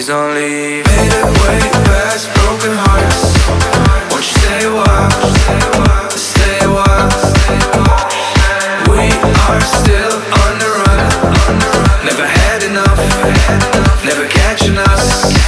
please don't leave. Made it way past broken hearts. Won't you stay a while, stay a while. We are still on the run. Never had enough, never catching us.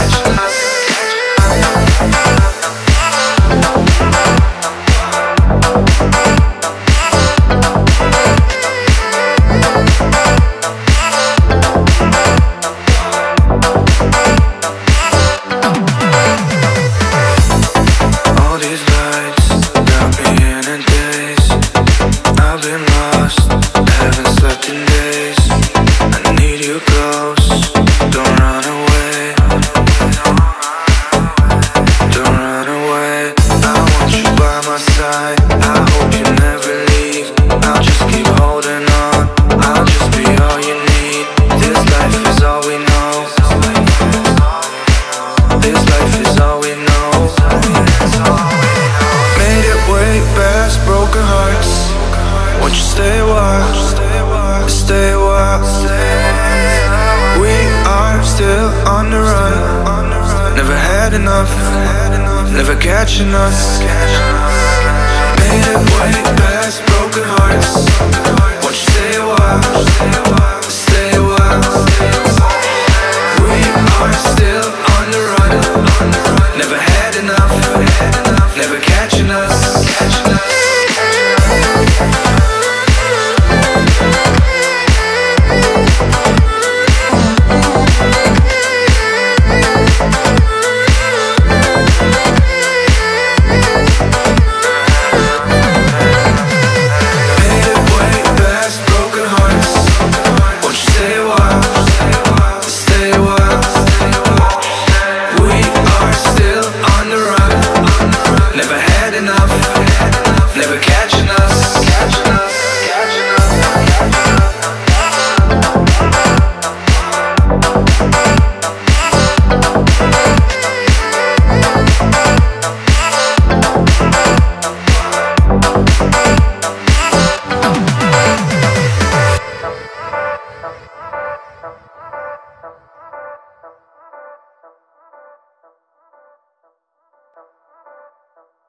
Never catching us. Made it way past broken hearts. Won't you stay a while?